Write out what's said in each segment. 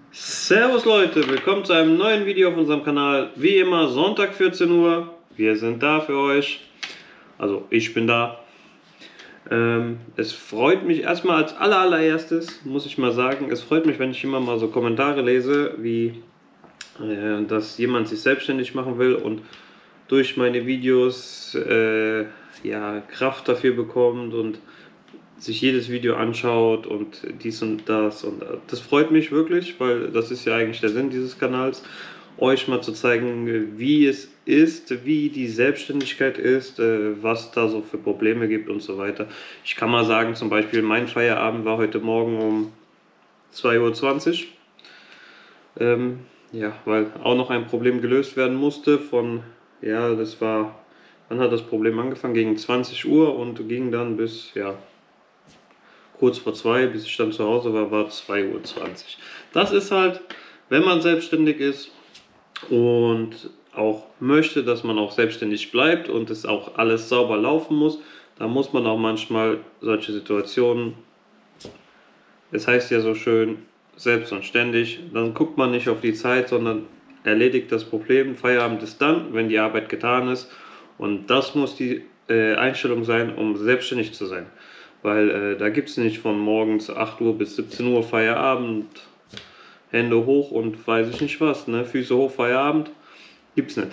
Servus Leute, willkommen zu einem neuen Video auf unserem Kanal. Wie immer Sonntag 14 Uhr. Wir sind da für euch. Also ich bin da. Es freut mich erstmal als allererstes, muss ich mal sagen, es freut mich, wenn ich immer mal so Kommentare lese, wie dass jemand sich selbstständig machen will und durch meine Videos ja, Kraft dafür bekommt und sich jedes Video anschaut und dies und das. Und das freut mich wirklich, weil das ist ja eigentlich der Sinn dieses Kanals, euch mal zu zeigen, wie es ist, wie die Selbstständigkeit ist, was da so für Probleme gibt und so weiter. Ich kann mal sagen, zum Beispiel mein Feierabend war heute Morgen um 2:20 Uhr. Ja, weil auch noch ein Problem gelöst werden musste von, ja, das war, wann hat das Problem angefangen? Gegen 20 Uhr und ging dann bis, ja, kurz vor 2, bis ich dann zu Hause war, war 2:20 Uhr. Das ist halt, wenn man selbstständig ist und auch möchte, dass man auch selbstständig bleibt und es auch alles sauber laufen muss, da muss man auch manchmal solche Situationen, es heißt ja so schön, selbst und ständig, dann guckt man nicht auf die Zeit, sondern erledigt das Problem. Feierabend ist dann, wenn die Arbeit getan ist, und das muss die Einstellung sein, um selbstständig zu sein. Weil da gibt es nicht von morgens 8 Uhr bis 17 Uhr Feierabend, Hände hoch und weiß ich nicht was, ne? Füße hoch, Feierabend, gibt's nicht.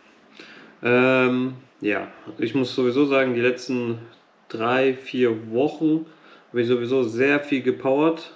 Ja, ich muss sowieso sagen, die letzten 3, 4 Wochen habe ich sowieso sehr viel gepowert.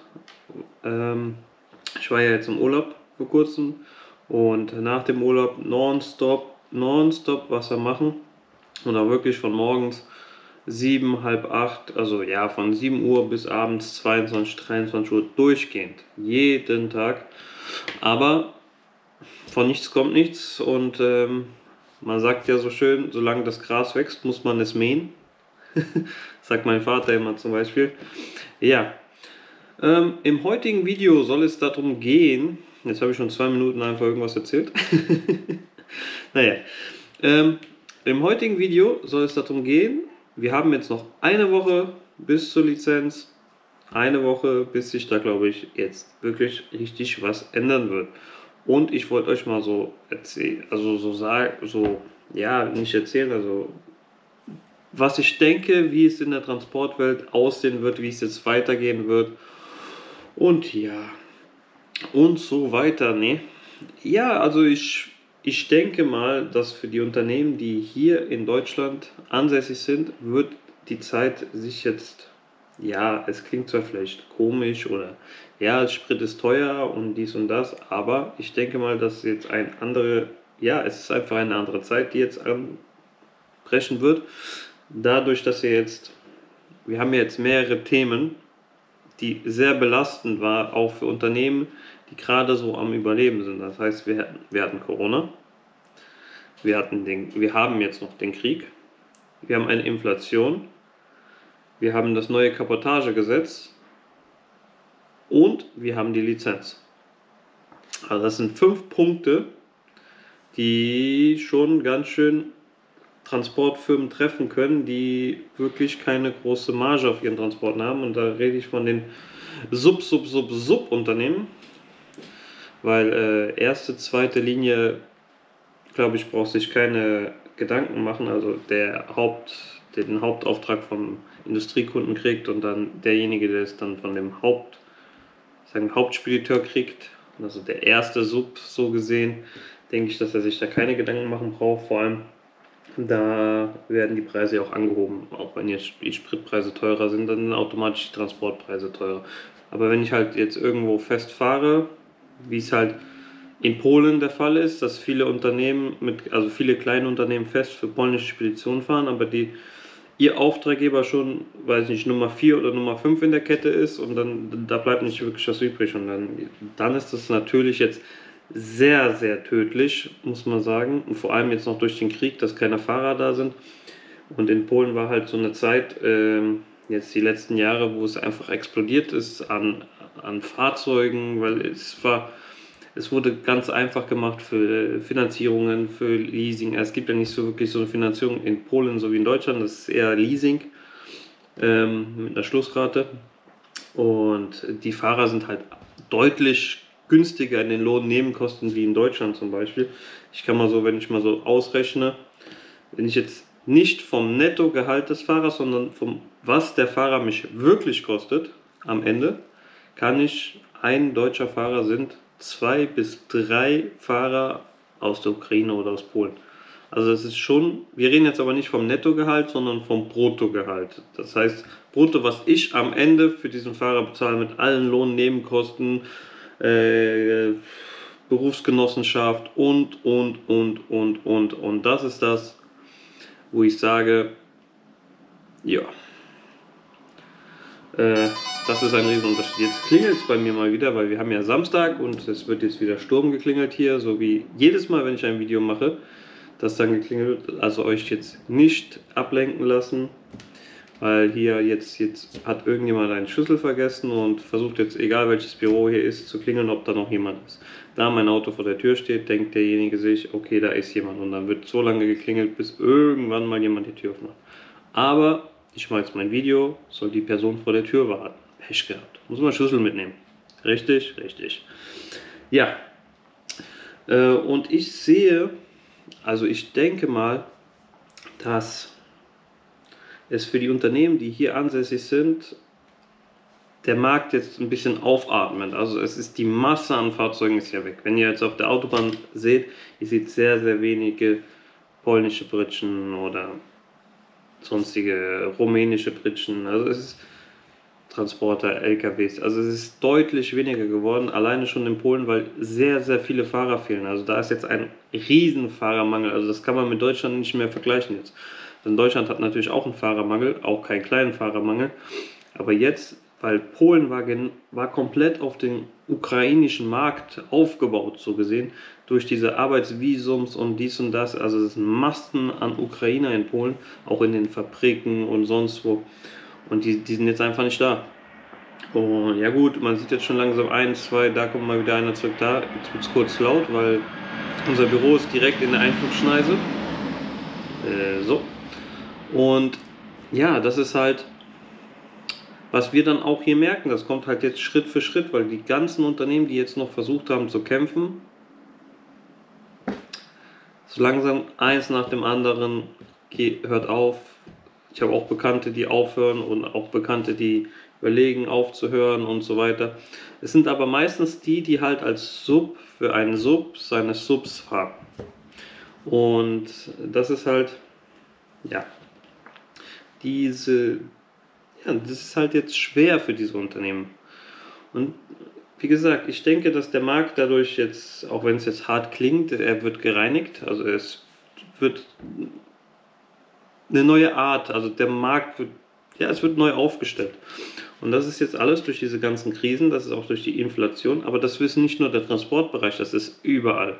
Ich war ja jetzt im Urlaub vor kurzem und nach dem Urlaub nonstop Wasser machen und auch wirklich von morgens 7, halb 8, also ja, von 7 Uhr bis abends 22, 23 Uhr durchgehend, jeden Tag. Aber von nichts kommt nichts und man sagt ja so schön, solange das Gras wächst, muss man es mähen. Sagt mein Vater immer zum Beispiel. Ja, im heutigen Video soll es darum gehen, jetzt habe ich schon 2 Minuten einfach irgendwas erzählt. Naja, im heutigen Video soll es darum gehen, wir haben jetzt noch eine Woche bis zur Lizenz, eine Woche, bis sich da, glaube ich, jetzt wirklich richtig was ändern wird. Und ich wollte euch mal so erzählen, also so sagen, so, ja, nicht erzählen, also was ich denke, wie es in der Transportwelt aussehen wird, wie es jetzt weitergehen wird. Und ja, und so weiter, ne? Ja, also ich denke mal, dass für die Unternehmen, die hier in Deutschland ansässig sind, wird die Zeit sich jetzt, ja, es klingt zwar vielleicht komisch oder ja, Sprit ist teuer und dies und das, aber ich denke mal, dass jetzt ja, es ist einfach eine andere Zeit, die jetzt anbrechen wird. Dadurch, dass wir haben jetzt mehrere Themen, die sehr belastend war, auch für Unternehmen, die gerade so am Überleben sind. Das heißt, wir hatten Corona, wir haben jetzt noch den Krieg, wir haben eine Inflation, wir haben das neue Kabotagegesetz und wir haben die Lizenz. Also das sind 5 Punkte, die schon ganz schön Transportfirmen treffen können, die wirklich keine große Marge auf ihren Transporten haben. Und da rede ich von den Sub-Unternehmen, weil erste, zweite Linie, glaube ich, braucht sich keine Gedanken machen. Also der den Hauptauftrag vom Industriekunden kriegt und dann derjenige, der es dann von dem Hauptspediteur kriegt, also der erste Sub so gesehen, denke ich, dass er sich da keine Gedanken machen braucht. Vor allem da werden die Preise ja auch angehoben. Auch wenn jetzt die Spritpreise teurer sind, dann sind automatisch die Transportpreise teurer. Aber wenn ich halt jetzt irgendwo fest fahre, wie es halt in Polen der Fall ist, dass viele Unternehmen also viele kleine Unternehmen fest für polnische Speditionen fahren, aber ihr Auftraggeber schon, weiß ich nicht, Nummer 4 oder Nummer 5 in der Kette ist und dann da bleibt nicht wirklich was übrig. Und dann ist das natürlich jetzt sehr, sehr tödlich, muss man sagen. Und vor allem jetzt noch durch den Krieg, dass keine Fahrer da sind. Und in Polen war halt so eine Zeit, jetzt die letzten Jahre, wo es einfach explodiert ist an Fahrzeugen, weil es wurde ganz einfach gemacht für Finanzierungen, für Leasing. Es gibt ja nicht so wirklich so eine Finanzierung in Polen so wie in Deutschland, das ist eher Leasing mit einer Schlussrate. Und die Fahrer sind halt deutlich günstiger in den Lohnnebenkosten wie in Deutschland zum Beispiel. Ich kann mal so, wenn ich mal so ausrechne, wenn ich jetzt nicht vom Nettogehalt des Fahrers, sondern vom was der Fahrer mich wirklich kostet am Ende, kann ich, ein deutscher Fahrer sind 2 bis 3 Fahrer aus der Ukraine oder aus Polen. Also das ist schon, wir reden jetzt aber nicht vom Nettogehalt, sondern vom Bruttogehalt. Das heißt, Brutto, was ich am Ende für diesen Fahrer bezahle mit allen Lohnnebenkosten, äh, Berufsgenossenschaft und. Das ist das, wo ich sage, ja, das ist ein Riesenunterschied. Jetzt klingelt es bei mir mal wieder, weil wir haben ja Samstag und es wird jetzt wieder Sturm geklingelt hier, so wie jedes Mal, wenn ich ein Video mache, das dann geklingelt wird. Also euch jetzt nicht ablenken lassen, weil hier jetzt hat irgendjemand einen Schlüssel vergessen und versucht jetzt, egal welches Büro hier ist, zu klingeln, ob da noch jemand ist. Da mein Auto vor der Tür steht, denkt derjenige sich, okay, da ist jemand, und dann wird so lange geklingelt, bis irgendwann mal jemand die Tür aufmacht. Aber ich mache jetzt mein Video, soll die Person vor der Tür warten. Pech gehabt. Muss man Schlüssel mitnehmen. Richtig, richtig. Ja. Und ich sehe, also ich denke mal, dass es für die Unternehmen, die hier ansässig sind, der Markt jetzt ein bisschen aufatmet. Also es ist, die Masse an Fahrzeugen ist ja weg. Wenn ihr jetzt auf der Autobahn seht, ihr seht sehr, sehr wenige polnische Pritschen oder sonstige rumänische Pritschen. Also es ist Transporter, LKWs. Also es ist deutlich weniger geworden, alleine schon in Polen, weil sehr, sehr viele Fahrer fehlen. Also da ist jetzt ein riesen Fahrermangel. Also das kann man mit Deutschland nicht mehr vergleichen jetzt. Denn Deutschland hat natürlich auch einen Fahrermangel, auch keinen kleinen Fahrermangel. Aber jetzt, weil Polen war komplett auf den ukrainischen Markt aufgebaut, so gesehen, durch diese Arbeitsvisums und dies und das. Also es sind Massen an Ukrainer in Polen, auch in den Fabriken und sonst wo. Und die sind jetzt einfach nicht da. Und ja gut, man sieht jetzt schon langsam 1, 2, da kommt mal wieder einer zurück da. Jetzt wird es kurz laut, weil unser Büro ist direkt in der Einflugschneise. So. Und ja, das ist halt, was wir dann auch hier merken. Das kommt halt jetzt Schritt für Schritt, weil die ganzen Unternehmen, die jetzt noch versucht haben zu kämpfen, so langsam eins nach dem anderen hört auf. Ich habe auch Bekannte, die aufhören, und auch Bekannte, die überlegen aufzuhören und so weiter. Es sind aber meistens die halt als Sub für einen Sub seines Subs fahren. Und das ist halt, ja, das ist halt jetzt schwer für diese Unternehmen. Und wie gesagt, ich denke, dass der Markt dadurch jetzt, auch wenn es jetzt hart klingt, er wird gereinigt. Also es wird eine neue Art, also der Markt wird, ja, es wird neu aufgestellt. Und das ist jetzt alles durch diese ganzen Krisen, das ist auch durch die Inflation, aber das ist nicht nur der Transportbereich, das ist überall.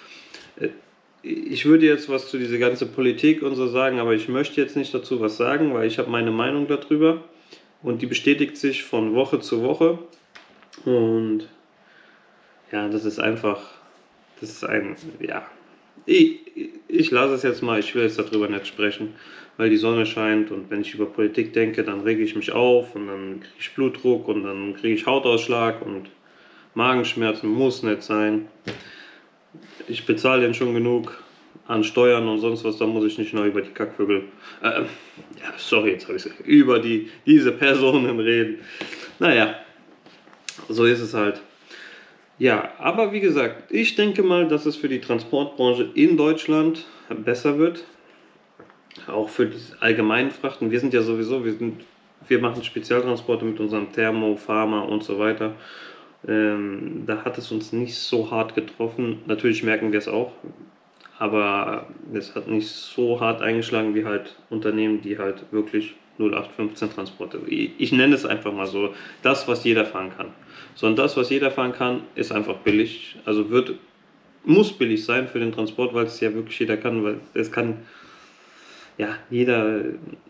Ich würde jetzt was zu dieser ganzen Politik und so sagen, aber ich möchte jetzt nicht dazu was sagen, weil ich habe meine Meinung darüber und die bestätigt sich von Woche zu Woche. Und ja, das ist einfach, das ist ein, ja, ich lasse es jetzt mal, ich will jetzt darüber nicht sprechen, weil die Sonne scheint, und wenn ich über Politik denke, dann rege ich mich auf und dann kriege ich Blutdruck und dann kriege ich Hautausschlag und Magenschmerzen, muss nicht sein. Ich bezahle den schon genug an Steuern und sonst was, da muss ich nicht noch über die Kackvögel, ja, sorry, jetzt habe ich es, über diese Personen reden. Naja, so ist es halt. Ja, aber wie gesagt, ich denke mal, dass es für die Transportbranche in Deutschland besser wird. Auch für die allgemeinen Frachten. Wir sind ja sowieso, wir machen Spezialtransporte mit unserem Thermo, Pharma und so weiter. Da hat es uns nicht so hart getroffen. Natürlich merken wir es auch, aber es hat nicht so hart eingeschlagen wie halt Unternehmen, die halt wirklich 0815 Transporte. Ich nenne es einfach mal so, das, was jeder fahren kann. So, und das, was jeder fahren kann, ist einfach billig. Also muss billig sein für den Transport, weil es ja wirklich jeder kann, weil es kann ja jeder,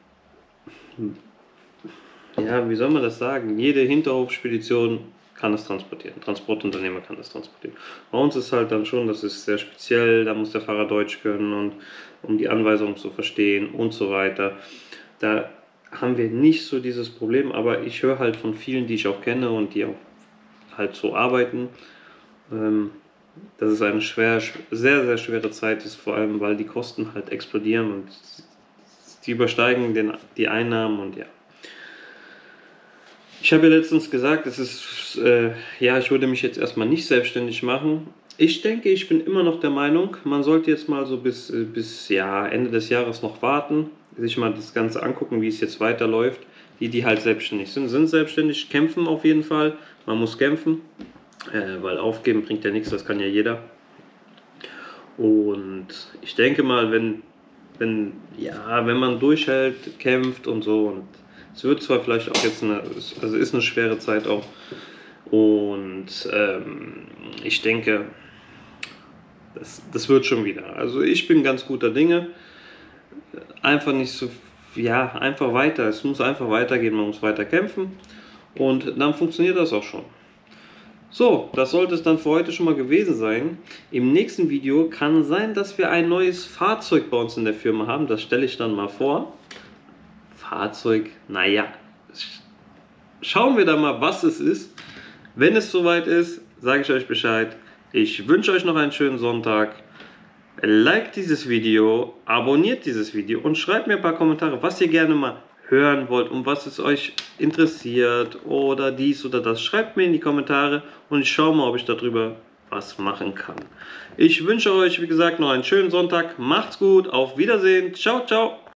ja, wie soll man das sagen? Jede Hinterhofspedition kann es transportieren. Transportunternehmer kann das transportieren. Bei uns ist halt dann schon, das ist sehr speziell, da muss der Fahrer Deutsch können, und um die Anweisungen zu verstehen und so weiter. Da haben wir nicht so dieses Problem, aber ich höre halt von vielen, die ich auch kenne und die auch halt so arbeiten, dass es eine sehr, sehr schwere Zeit ist, vor allem weil die Kosten halt explodieren und die übersteigen die Einnahmen und ja. Ich habe ja letztens gesagt, ich würde mich jetzt erstmal nicht selbstständig machen. Ich denke, ich bin immer noch der Meinung, man sollte jetzt mal so bis Ende des Jahres noch warten, sich mal das Ganze angucken, wie es jetzt weiterläuft. Die halt selbstständig sind selbstständig, kämpfen auf jeden Fall. Man muss kämpfen, weil aufgeben bringt ja nichts, das kann ja jeder. Und ich denke mal, wenn man durchhält, kämpft und so, und es wird zwar vielleicht auch jetzt ist eine schwere Zeit auch, und ich denke, das wird schon wieder. Also ich bin ganz guter Dinge, einfach nicht so, einfach weiter, es muss einfach weitergehen, man muss weiter kämpfen und dann funktioniert das auch schon. So, das sollte es dann für heute schon mal gewesen sein. Im nächsten Video kann sein, dass wir ein neues Fahrzeug bei uns in der Firma haben. Das stelle ich dann mal vor. Fahrzeug, naja, schauen wir dann mal, was es ist. Wenn es soweit ist, sage ich euch Bescheid. Ich wünsche euch noch einen schönen Sonntag. Liked dieses Video, abonniert dieses Video und schreibt mir ein paar Kommentare, was ihr gerne mal hören wollt, um was es euch interessiert oder dies oder das. Schreibt mir in die Kommentare und ich schaue mal, ob ich darüber was machen kann. Ich wünsche euch, wie gesagt, noch einen schönen Sonntag. Macht's gut, auf Wiedersehen. Ciao, ciao.